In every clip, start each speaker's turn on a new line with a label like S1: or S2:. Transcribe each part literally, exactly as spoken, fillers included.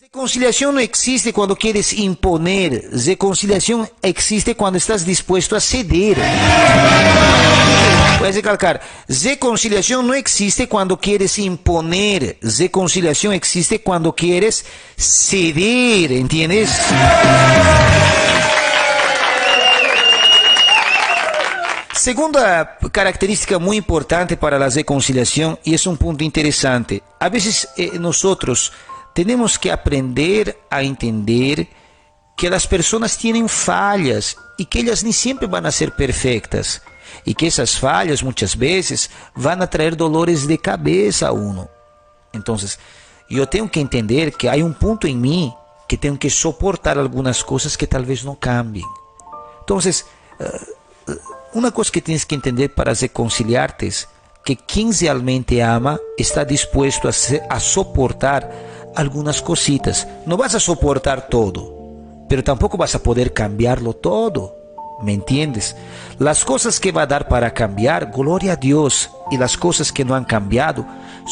S1: Reconciliación no existe cuando quieres imponer, reconciliación existe cuando estás dispuesto a ceder. Voy a recalcar, reconciliación no existe cuando quieres imponer, reconciliación existe cuando quieres ceder, ¿entiendes? Segunda característica muy importante para la reconciliación, y es un punto interesante, a veces eh, nosotros tenemos que aprender a entender que las personas tienen fallas y que ellas ni siempre van a ser perfectas y que esas fallas muchas veces van a traer dolores de cabeza a uno. Entonces, yo tengo que entender que hay un punto en mí que tengo que soportar algunas cosas que tal vez no cambien. Entonces, uh, una cosa que tienes que entender para reconciliarte es que quien realmente ama está dispuesto a, ser, a soportar algunas cositas. No vas a soportar todo, pero tampoco vas a poder cambiarlo todo. ¿Me entiendes? Las cosas que va a dar para cambiar, gloria a Dios. Y las cosas que no han cambiado,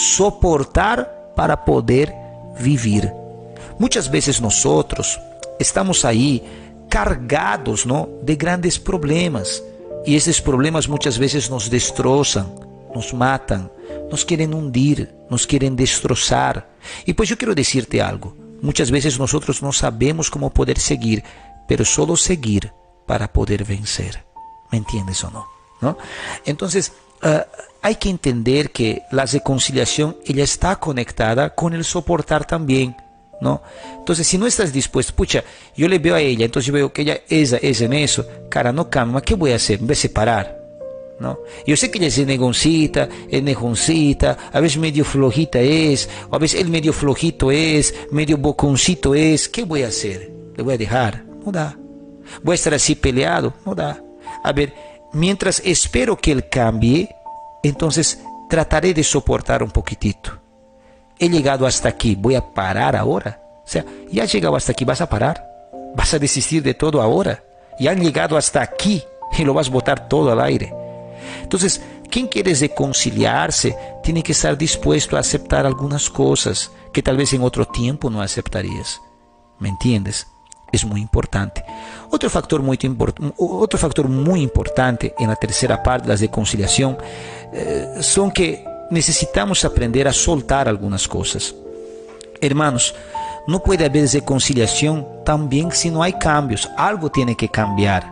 S1: soportar para poder vivir. Muchas veces nosotros estamos ahí cargados, ¿no?, de grandes problemas. Y esos problemas muchas veces nos destrozan, nos matan, nos quieren hundir, nos quieren destrozar. Y pues yo quiero decirte algo. Muchas veces nosotros no sabemos cómo poder seguir, pero solo seguir para poder vencer. ¿Me entiendes o no? ¿No? Entonces, uh, hay que entender que la reconciliación, ella está conectada con el soportar también, ¿no? Entonces, si no estás dispuesto, pucha, yo le veo a ella, entonces yo veo que ella es, es en eso, cara, no cambia, ¿qué voy a hacer? Me voy a separar, ¿no? Yo sé que ella es negoncita, es negoncita, a veces medio flojita es, o a veces él medio flojito es, medio boconcito es, ¿qué voy a hacer? ¿Le voy a dejar? No da. ¿Voy a estar así peleado? No da. A ver, mientras espero que él cambie, entonces trataré de soportar un poquitito. He llegado hasta aquí, ¿voy a parar ahora? O sea, ya has llegado hasta aquí, ¿vas a parar? ¿Vas a desistir de todo ahora? Ya han llegado hasta aquí y lo vas a botar todo al aire. Entonces, quien quiere reconciliarse tiene que estar dispuesto a aceptar algunas cosas que tal vez en otro tiempo no aceptarías. ¿Me entiendes? Es muy importante. Otro factor muy, import otro factor muy importante en la tercera parte de la reconciliación eh, son que necesitamos aprender a soltar algunas cosas. Hermanos, no puede haber reconciliación también si no hay cambios. Algo tiene que cambiar.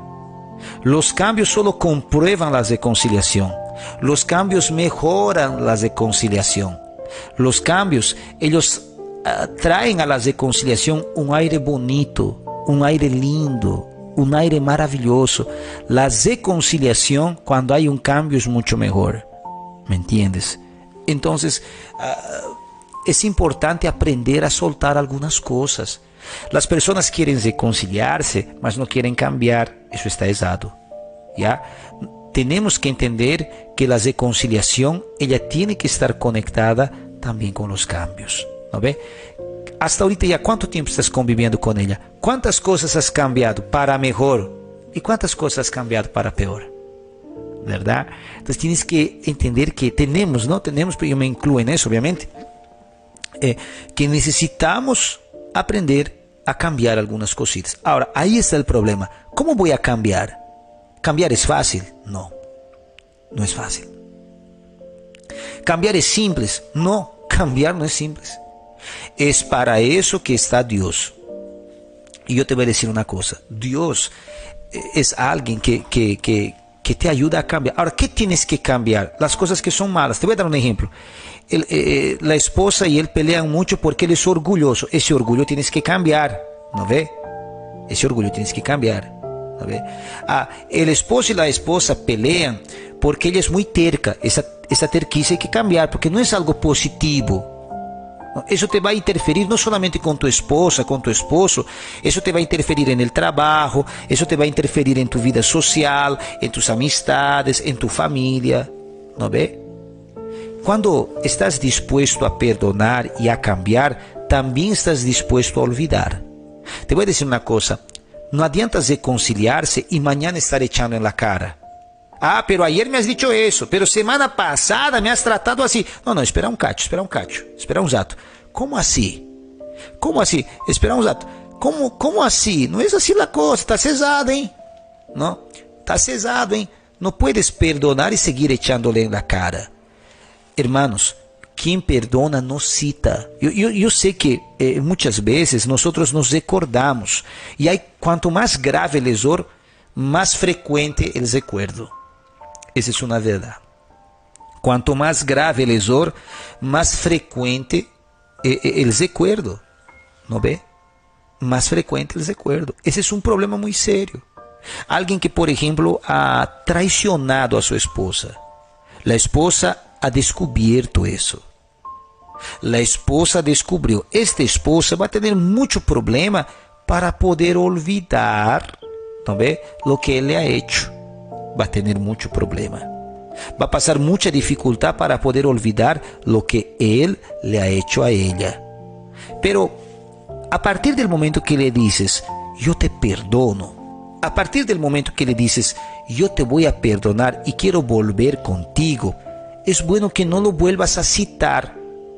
S1: Los cambios solo comprueban la reconciliación. Los cambios mejoran la reconciliación. Los cambios, ellos uh, traen a la reconciliación un aire bonito, un aire lindo, un aire maravilloso. La reconciliación, cuando hay un cambio, es mucho mejor. ¿Me entiendes? Entonces, uh, es importante aprender a soltar algunas cosas. Las personas quieren reconciliarse, mas no quieren cambiar. Eso está errado. ¿Ya? Tenemos que entender que la reconciliación, ella tiene que estar conectada también con los cambios. ¿No ve? Hasta ahorita ya, ¿cuánto tiempo estás conviviendo con ella? ¿Cuántas cosas has cambiado para mejor? ¿Y cuántas cosas has cambiado para peor? ¿Verdad? Entonces tienes que entender que tenemos, ¿no? Tenemos, pero yo me incluyo en eso, obviamente, eh, que necesitamos aprender a cambiar algunas cositas. Ahora, ahí está el problema. ¿Cómo voy a cambiar? ¿Cambiar es fácil? No, no es fácil. ¿Cambiar es simple? No, cambiar no es simple. Es para eso que está Dios. Y yo te voy a decir una cosa. Dios es alguien que, que, que, que te ayuda a cambiar. Ahora, ¿qué tienes que cambiar? Las cosas que son malas. Te voy a dar un ejemplo. El, eh, la esposa y él pelean mucho porque él es orgulloso. Ese orgullo tienes que cambiar, ¿no ve? Ese orgullo tienes que cambiar, ¿no ve? Ah, el esposo y la esposa pelean porque ella es muy terca. Esa, esa terquiza hay que cambiar porque no es algo positivo. Eso te va a interferir no solamente con tu esposa, con tu esposo. Eso te va a interferir en el trabajo. Eso te va a interferir en tu vida social, en tus amistades, en tu familia, ¿no ve? Cuando estás dispuesto a perdonar y a cambiar, también estás dispuesto a olvidar. Te voy a decir una cosa. No adianta reconciliarse y mañana estar echando en la cara. Ah, pero ayer me has dicho eso, pero semana pasada me has tratado así. No, no, espera um cacho, espera um cacho, espera um rato. Como assim? ¿Cómo así? Espera un rato. ¿Cómo, cómo así? No es así la cosa, está cesado, ¿eh? ¿No? Está cesado, ¿eh? No puedes perdonar y seguir echándole en la cara. Hermanos, quien perdona no cita. Yo, yo, yo sé que eh, muchas veces nosotros nos recordamos. Y hay cuanto más grave el error, más frecuente el recuerdo. Esa es una verdad. Cuanto más grave el error, más frecuente eh, el recuerdo. ¿No ve? Más frecuente el recuerdo. Ese es un problema muy serio. Alguien que, por ejemplo, ha traicionado a su esposa. La esposa ha descubierto eso. La esposa descubrió. Esta esposa va a tener mucho problema para poder olvidar, ¿no ve?, lo que él le ha hecho. Va a tener mucho problema. Va a pasar mucha dificultad para poder olvidar lo que él le ha hecho a ella. Pero a partir del momento que le dices, yo te perdono, a partir del momento que le dices, yo te voy a perdonar y quiero volver contigo, es bueno que no lo vuelvas a citar.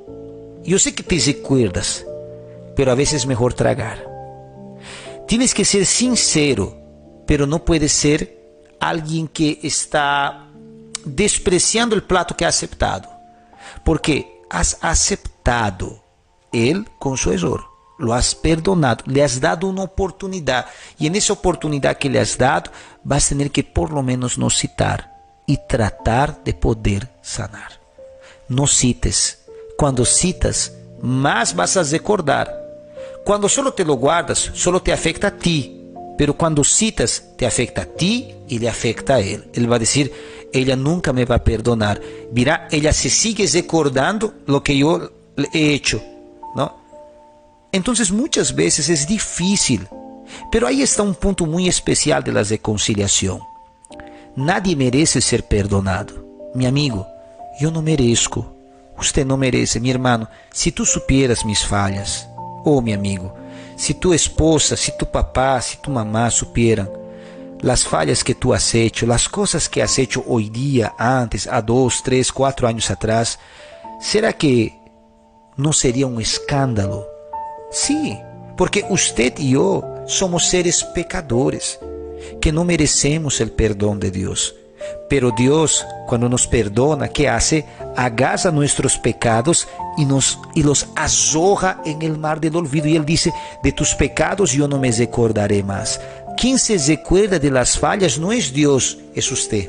S1: Yo sé que te recuerdas, pero a veces es mejor tragar. Tienes que ser sincero, pero no puedes ser alguien que está despreciando el plato que ha aceptado. Porque has aceptado él con su error. Lo has perdonado, le has dado una oportunidad. Y en esa oportunidad que le has dado, vas a tener que por lo menos no citar y tratar de poder sanar. No cites. Cuando citas, más vas a recordar. Cuando solo te lo guardas, solo te afecta a ti. Pero cuando citas, te afecta a ti y le afecta a él. Él va a decir, ella nunca me va a perdonar. Mira, ella se sigue recordando lo que yo he hecho, ¿no? Entonces muchas veces es difícil. Pero ahí está un punto muy especial de la reconciliación. Nadie merece ser perdonado. Mi amigo, yo no merezco. Usted no merece, mi hermano. Si tú supieras mis fallas, oh mi amigo, si tu esposa, si tu papá, si tu mamá supieran las fallas que tú has hecho, las cosas que has hecho hoy día, antes, a dos, tres, cuatro años atrás, ¿será que no sería un escándalo? Sí, porque usted y yo somos seres pecadores, que no merecemos el perdón de Dios. Pero Dios, cuando nos perdona, ¿qué hace? Agarra nuestros pecados y, nos, y los arroja en el mar del olvido. Y Él dice, de tus pecados yo no me recordaré más. Quien se recuerda de las fallas no es Dios, es usted.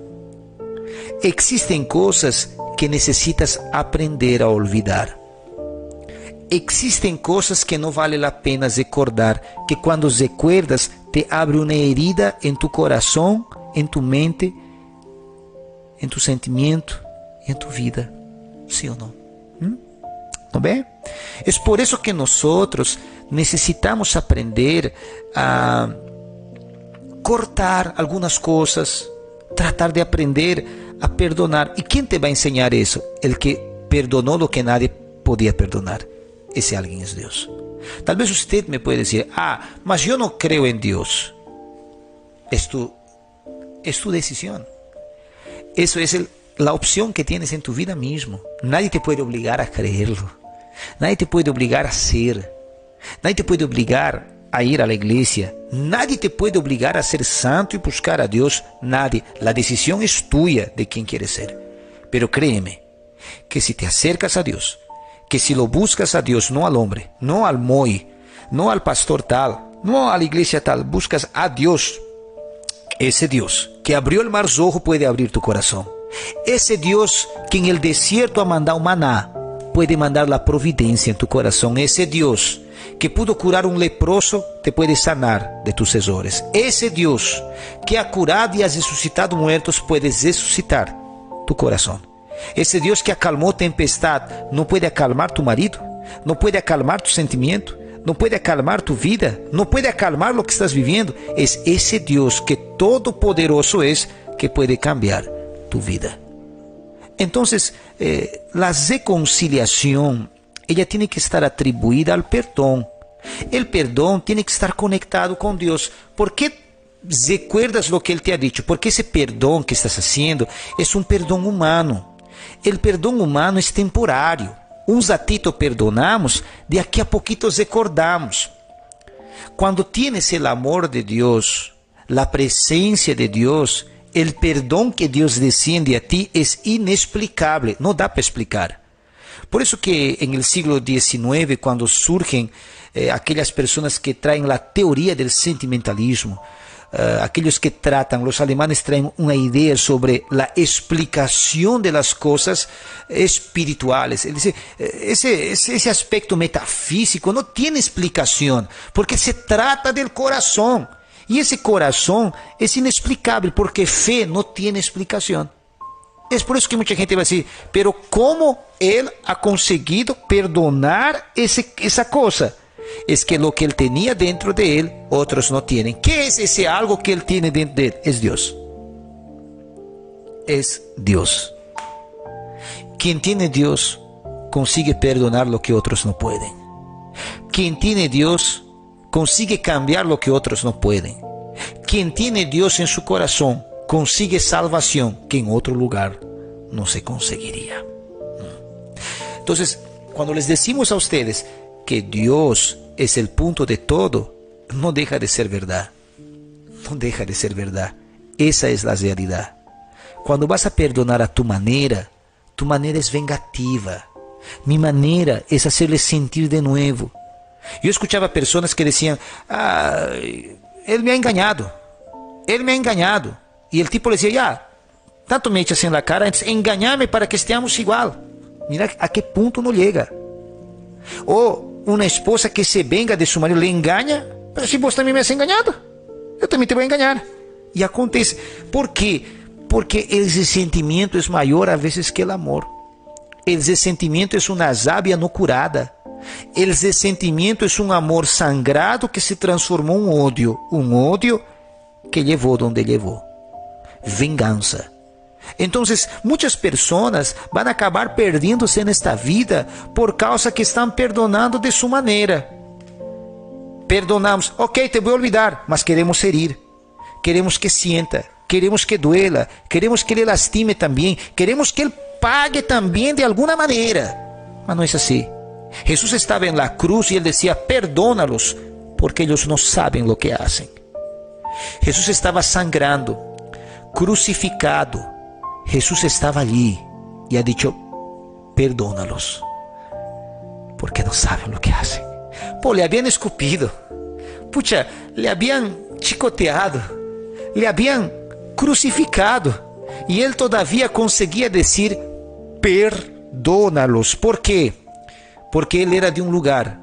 S1: Existen cosas que necesitas aprender a olvidar. Existen cosas que no vale la pena recordar, que cuando recuerdas te abre una herida en tu corazón, en tu mente, en tu sentimiento y en tu vida. ¿Sí o no? ¿Mm? ¿No ve? Es por eso que nosotros necesitamos aprender a cortar algunas cosas, tratar de aprender a perdonar. ¿Y quién te va a enseñar eso? El que perdonó lo que nadie podía perdonar. Ese alguien es Dios. Tal vez usted me puede decir, ah, mas yo no creo en Dios. Es tu, es tu decisión. Eso es el, la opción que tienes en tu vida mismo. Nadie te puede obligar a creerlo. Nadie te puede obligar a ser. Nadie te puede obligar a ir a la iglesia. Nadie te puede obligar a ser santo y buscar a Dios. Nadie. La decisión es tuya de quién quieres ser. Pero créeme, que si te acercas a Dios, que si lo buscas a Dios, no al hombre, no al Moy, no al pastor tal, no a la iglesia tal, buscas a Dios. Ese Dios que abrió el mar rojo puede abrir tu corazón. Ese Dios que en el desierto ha mandado maná puede mandar la providencia en tu corazón. Ese Dios que pudo curar un leproso te puede sanar de tus errores. Ese Dios que ha curado y ha resucitado muertos puede resucitar tu corazón. Ese Dios que acalmó tempestad no puede acalmar tu marido, no puede acalmar tu sentimiento, no puede acalmar tu vida, no puede acalmar lo que estás viviendo. Es ese Dios que todopoderoso es, que puede cambiar tu vida. Entonces, eh, la reconciliación, ella tiene que estar atribuida al perdón. El perdón tiene que estar conectado con Dios. ¿Por qué recuerdas lo que Él te ha dicho? Porque ese perdón que estás haciendo es un perdón humano. El perdón humano es temporário. un ratito perdonamos, de aquí a poquito recordamos. Cuando tienes el amor de Dios, la presencia de Dios, el perdón que Dios desciende a ti es inexplicable, no da para explicar. Por eso que en el siglo diecinueve, cuando surgen eh, aquellas personas que traen la teoría del sentimentalismo, Uh, aquellos que tratan, los alemanes traen una idea sobre la explicación de las cosas espirituales. Él dice, ese, ese, ese aspecto metafísico no tiene explicación, porque se trata del corazón. Y ese corazón es inexplicable, porque fe no tiene explicación. Es por eso que mucha gente va a decir, pero ¿cómo él ha conseguido perdonar ese, esa cosa? Es que lo que él tenía dentro de él, otros no tienen. ¿Qué es ese algo que él tiene dentro de él? Es Dios. Es Dios. Quien tiene Dios consigue perdonar lo que otros no pueden. Quien tiene Dios consigue cambiar lo que otros no pueden. Quien tiene Dios en su corazón consigue salvación que en otro lugar no se conseguiría. Entonces, cuando les decimos a ustedes que Dios es el punto de todo, no deja de ser verdad. No deja de ser verdad. Esa es la realidad. Cuando vas a perdonar a tu manera, tu manera es vengativa. Mi manera es hacerles sentir de nuevo. Yo escuchaba personas que decían, ah, él me ha engañado. Él me ha engañado. Y el tipo le decía, ya, tanto me echas en la cara, engañame para que estemos igual. Mira a qué punto no llega. O una esposa que se venga de su marido, le engaña, pero si vos también me has engañado, yo también te voy a engañar. Y acontece. ¿Por qué? Porque el resentimiento es mayor a veces que el amor. El resentimiento es una rabia no curada. El resentimiento es un amor sangrado que se transformó en odio. Un odio que llevó donde llevó. Venganza. Entonces, muchas personas van a acabar perdiéndose en esta vida por causa que están perdonando de su manera. Perdonamos, ok, te voy a olvidar, mas queremos herir. Queremos que sienta, queremos que duela, queremos que le lastime también, queremos que él pague también de alguna manera. Mas no es así. Jesús estaba en la cruz y él decía, perdónalos, porque ellos no saben lo que hacen. Jesús estaba sangrando, crucificado. Jesús estaba allí y ha dicho, perdónalos, porque no saben lo que hacen. Pô, le habían escupido, pucha, le habían chicoteado, le habían crucificado, y él todavía conseguía decir, perdónalos. ¿Por qué? Porque él era de un lugar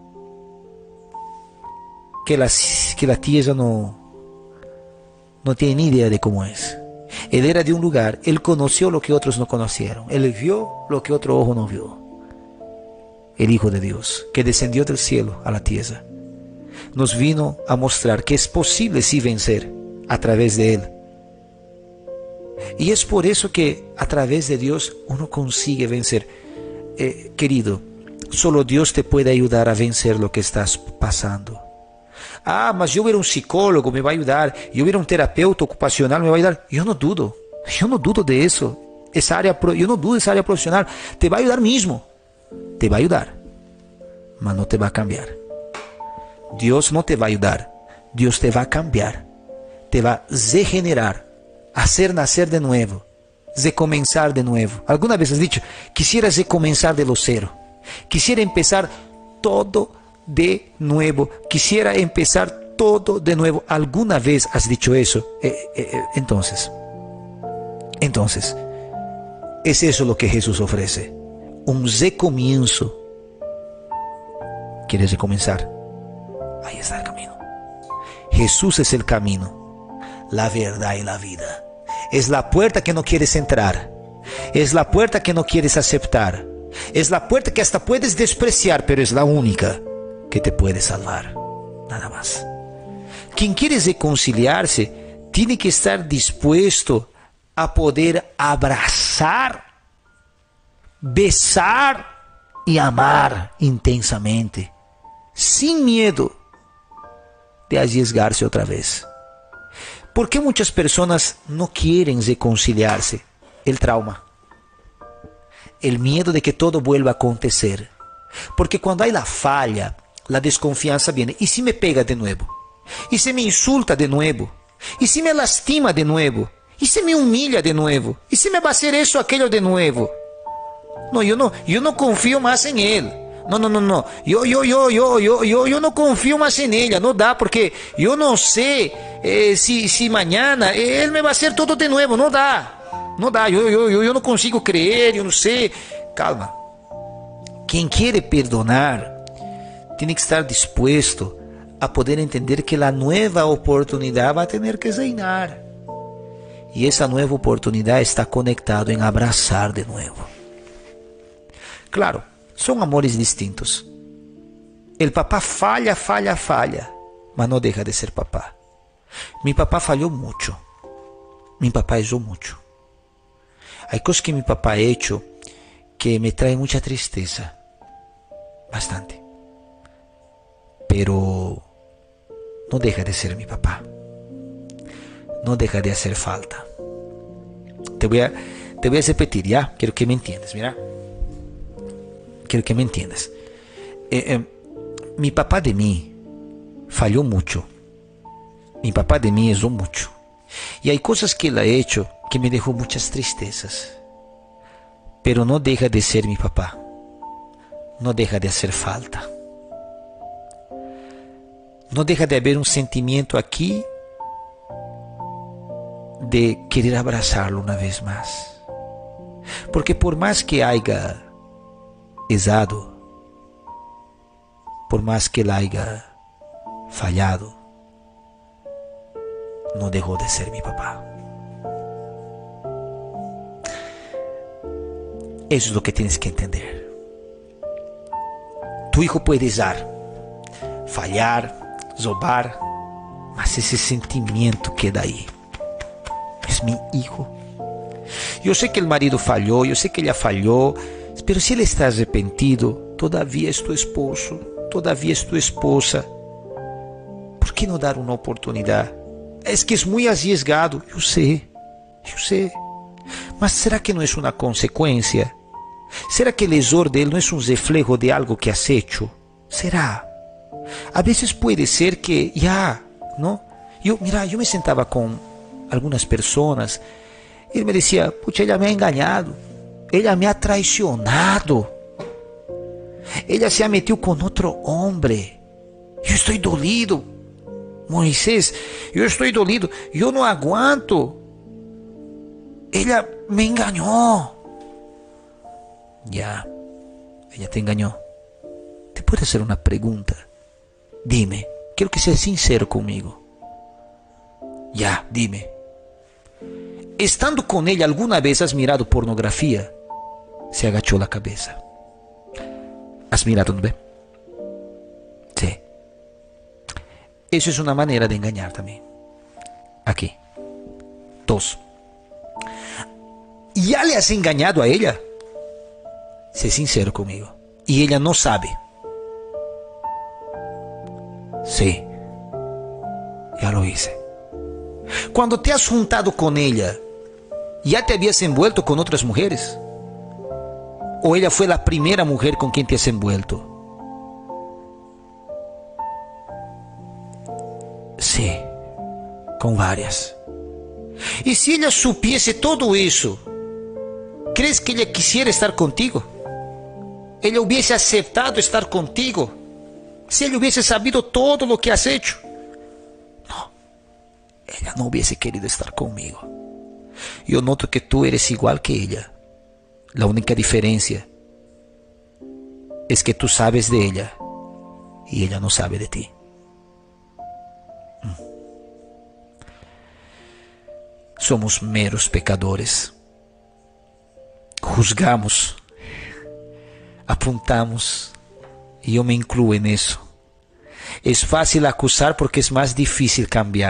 S1: que la, que la tierra no, no tiene ni idea de cómo es. Él era de un lugar, él conoció lo que otros no conocieron, él vio lo que otro ojo no vio. El Hijo de Dios, que descendió del cielo a la tierra, nos vino a mostrar que es posible sí vencer a través de él. Y es por eso que a través de Dios uno consigue vencer. Eh, querido, solo Dios te puede ayudar a vencer lo que estás pasando. Ah, mas yo hubiera un psicólogo, me va a ayudar. Yo hubiera un terapeuta ocupacional, me va a ayudar. Yo no dudo, yo no dudo de eso. Esa área, yo no dudo de esa área profesional. Te va a ayudar mismo. Te va a ayudar, mas no te va a cambiar. Dios no te va a ayudar. Dios te va a cambiar. Te va a regenerar, hacer nacer de nuevo, recomenzar de nuevo. ¿Alguna vez has dicho, quisiera recomenzar de lo cero? Quisiera empezar todo de nuevo. Quisiera empezar todo de nuevo. ¿Alguna vez has dicho eso? Eh, eh, eh, entonces, entonces, es eso lo que Jesús ofrece. Un recomienzo. ¿Quieres recomenzar? Ahí está el camino. Jesús es el camino, la verdad y la vida. Es la puerta que no quieres entrar. Es la puerta que no quieres aceptar. Es la puerta que hasta puedes despreciar, pero es la única que te puede salvar. Nada más. Quien quiere reconciliarse tiene que estar dispuesto a poder abrazar, besar y amar intensamente, sin miedo de arriesgarse otra vez. ¿Por qué muchas personas no quieren reconciliarse? El trauma. el miedo de que todo vuelva a acontecer. Porque cuando hay la falla, la desconfianza viene. ¿Y si me pega de nuevo? ¿Y si me insulta de nuevo? ¿Y si me lastima de nuevo? ¿Y si me humilla de nuevo? ¿Y si me va a hacer eso o aquello de nuevo? No, yo no, yo no confío más en él. No, no, no, no. Yo, yo, yo, yo, yo, yo, yo no confío más en ella. No da, porque yo no sé eh, si, si mañana él me va a hacer todo de nuevo. No da. No da. Yo, yo, yo, yo no consigo creer. Yo no sé. Calma. Quien quiere perdonar tiene que estar dispuesto a poder entender que la nueva oportunidad va a tener que reinar. Y esa nueva oportunidad está conectada en abrazar de nuevo. Claro, son amores distintos. El papá falla, falla, falla, mas no deja de ser papá. Mi papá falló mucho. Mi papá erró mucho. Hay cosas que mi papá ha hecho que me traen mucha tristeza. Bastante. Pero no deja de ser mi papá. No deja de hacer falta. Te voy a, te voy a repetir, ¿ya? Quiero que me entiendas, mira. Quiero que me entiendas. Eh, eh, mi papá de mí falló mucho. Mi papá de mí erró mucho. Y hay cosas que él ha hecho que me dejó muchas tristezas. Pero no deja de ser mi papá. No deja de hacer falta. No deja de haber un sentimiento aquí de querer abrazarlo una vez más. Porque por más que haya errado, por más que él haya fallado, no dejó de ser mi papá. Eso es lo que tienes que entender. Tu hijo puede errar, fallar, robar, mas ese sentimiento queda ahí. Es mi hijo. Yo sé que el marido falló, yo sé que ella falló, pero si él está arrepentido, todavía es tu esposo, todavía es tu esposa. ¿Por qué no dar una oportunidad? Es que es muy arriesgado, yo sé, yo sé. Mas ¿será que no es una consecuencia? ¿Será que el error de él no es un reflejo de algo que has hecho? ¿Será? A veces puede ser que ya, ¿no? Yo, mira, yo me sentaba con algunas personas y él me decía, pucha, ella me ha engañado, ella me ha traicionado, ella se ha metido con otro hombre. Yo estoy dolido, Moisés, yo estoy dolido, yo no aguanto. Ella me engañó. Ya, ella te engañó. Te puedo hacer una pregunta. Dime, quiero que seas sincero conmigo. Ya, dime. Estando con ella, ¿alguna vez has mirado pornografía? Se agachó la cabeza. ¿Has mirado, no ve? Sí. Eso es una manera de engañar también. Aquí. Dos. ¿Ya le has engañado a ella? Sé sincero conmigo. Y ella no sabe. Sí. Ya lo hice. Cuando te has juntado con ella, ¿ya te habías envuelto con otras mujeres? ¿O ella fue la primera mujer con quien te has envuelto? Sí, con varias. Y si ella supiese todo eso, ¿crees que ella quisiera estar contigo? ¿Ella hubiese aceptado estar contigo si ella hubiese sabido todo lo que has hecho? No, ella no hubiese querido estar conmigo. Yo noto que tú eres igual que ella. La única diferencia es que tú sabes de ella y ella no sabe de ti. Somos meros pecadores. Juzgamos, apuntamos, y yo me incluyo en eso. Es fácil acusar porque es más difícil cambiar.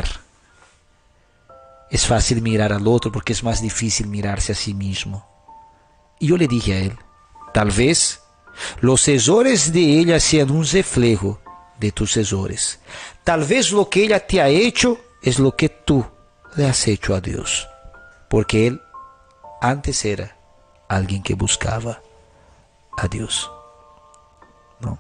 S1: Es fácil mirar al otro porque es más difícil mirarse a sí mismo. Y yo le dije a él, tal vez los errores de ella sean un reflejo de tus errores. Tal vez lo que ella te ha hecho es lo que tú le has hecho a Dios. Porque Él antes era alguien que buscaba a Dios. ¿No?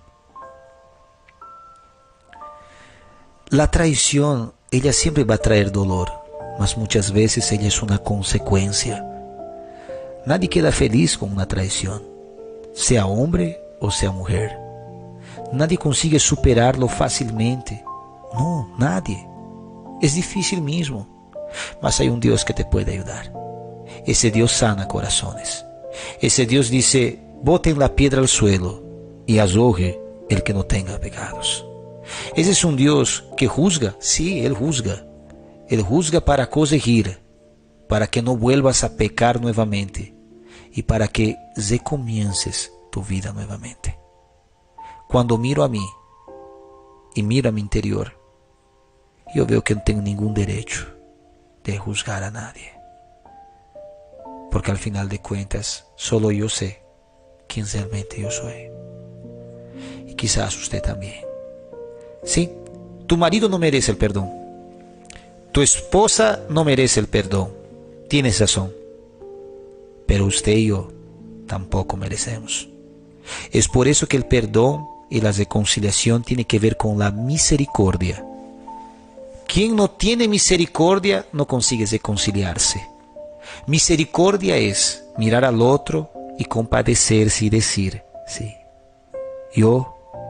S1: La traición, ella siempre va a traer dolor, mas muchas veces ella es una consecuencia. Nadie queda feliz con una traición, sea hombre o sea mujer. Nadie consigue superarlo fácilmente. No, nadie. Es difícil mismo. Mas hay un Dios que te puede ayudar. Ese Dios sana corazones. Ese Dios dice, boten la piedra al suelo y azorre el que no tenga pecados. Ese es un Dios que juzga. Sí, Él juzga. Él juzga para corregir, para que no vuelvas a pecar nuevamente y para que recomiences tu vida nuevamente. Cuando miro a mí y miro a mi interior, yo veo que no tengo ningún derecho de juzgar a nadie. Porque al final de cuentas, solo yo sé quién realmente yo soy. Y quizás usted también. Sí, tu marido no merece el perdón. Tu esposa no merece el perdón. Tienes razón. Pero usted y yo tampoco merecemos. Es por eso que el perdón y la reconciliación tiene que ver con la misericordia. Quien no tiene misericordia no consigue reconciliarse. Misericordia es mirar al otro y compadecerse y decir, sí, yo,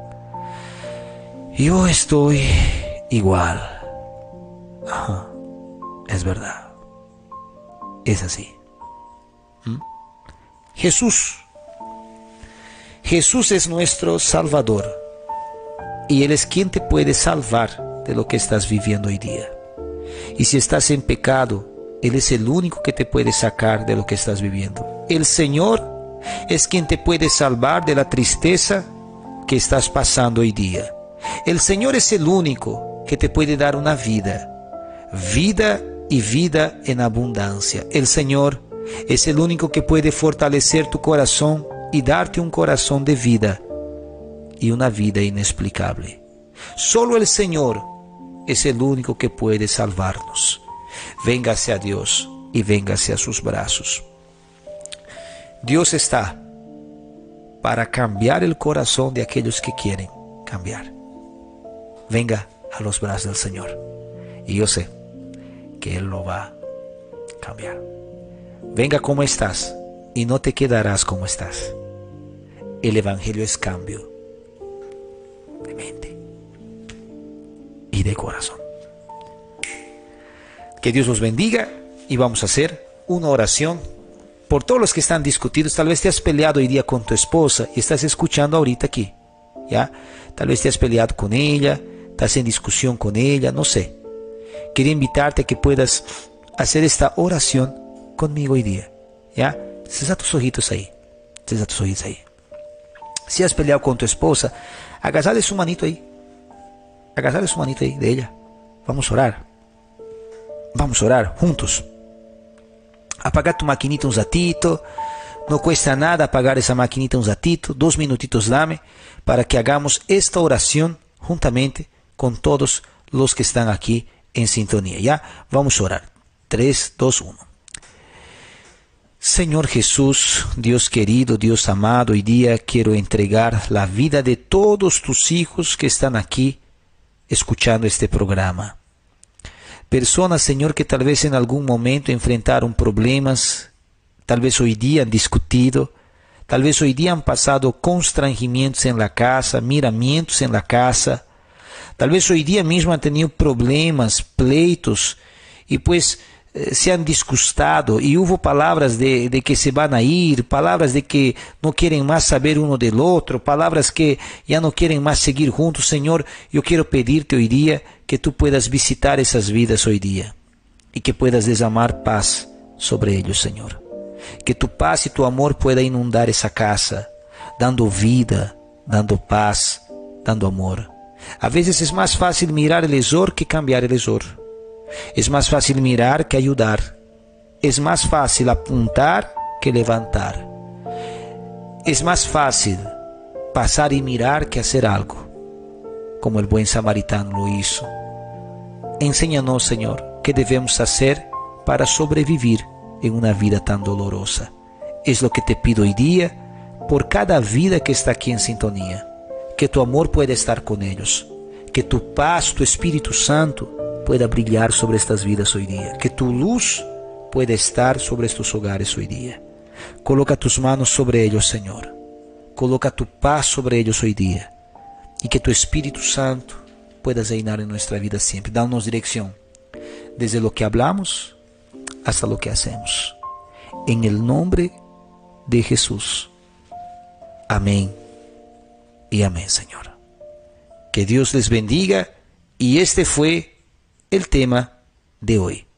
S1: yo estoy igual. Ajá, es verdad. Es así. ¿Mm? Jesús. Jesús es nuestro Salvador. Y Él es quien te puede salvar de lo que estás viviendo hoy día. Y si estás en pecado, Él es el único que te puede sacar de lo que estás viviendo. El Señor es quien te puede salvar de la tristeza que estás pasando hoy día. El Señor es el único que te puede dar una vida. Vida y vida en abundancia. El Señor es el único que puede fortalecer tu corazón y darte un corazón de vida y una vida inexplicable. Solo el Señor es el único que puede salvarnos. Véngase a Dios y véngase a sus brazos. Dios está para cambiar el corazón de aquellos que quieren cambiar. Venga a los brazos del Señor y yo sé que Él lo va a cambiar. Venga como estás y no te quedarás como estás. El Evangelio es cambio de mente y de corazón. Que Dios los bendiga y vamos a hacer una oración por todos los que están discutidos. Tal vez te has peleado hoy día con tu esposa y estás escuchando ahorita aquí, ¿ya? Tal vez te has peleado con ella, estás en discusión con ella, no sé. Quería invitarte a que puedas hacer esta oración conmigo hoy día, ¿ya? Cierra tus ojitos ahí, cierra tus ojitos ahí. Si has peleado con tu esposa, agarrale su manito ahí, agarrale su manito ahí de ella. Vamos a orar. Vamos a orar juntos. Apaga tu maquinita un ratito. No cuesta nada apagar esa maquinita un ratito. Dos minutitos dame para que hagamos esta oración juntamente con todos los que están aquí en sintonía. Ya, vamos a orar. tres, dos, uno. Señor Jesús, Dios querido, Dios amado, hoy día quiero entregar la vida de todos tus hijos que están aquí escuchando este programa. Personas, Señor, que tal vez en algún momento enfrentaron problemas, tal vez hoy día han discutido, tal vez hoy día han pasado constrangimientos en la casa, miramientos en la casa, tal vez hoy día mismo han tenido problemas, pleitos, y pues eh, se han disgustado, y hubo palabras de, de que se van a ir, palabras de que no quieren más saber uno del otro, palabras que ya no quieren más seguir juntos. Señor, yo quiero pedirte hoy día que tú puedas visitar esas vidas hoy día y que puedas derramar paz sobre ellos, Señor. Que tu paz y tu amor pueda inundar esa casa, dando vida, dando paz, dando amor. A veces es más fácil mirar el error que cambiar el error. Es más fácil mirar que ayudar. Es más fácil apuntar que levantar. Es más fácil pasar y mirar que hacer algo, como el buen samaritano lo hizo. Enséñanos, Señor, qué debemos hacer para sobrevivir en una vida tan dolorosa. Es lo que te pido hoy día por cada vida que está aquí en sintonía. Que tu amor pueda estar con ellos. Que tu paz, tu Espíritu Santo pueda brillar sobre estas vidas hoy día. Que tu luz pueda estar sobre estos hogares hoy día. Coloca tus manos sobre ellos, Señor. Coloca tu paz sobre ellos hoy día. Y que tu Espíritu Santo pueda reinar en nuestra vida siempre. Danos dirección. Desde lo que hablamos hasta lo que hacemos. En el nombre de Jesús. Amén y amén, Señor. Que Dios les bendiga y este fue el tema de hoy.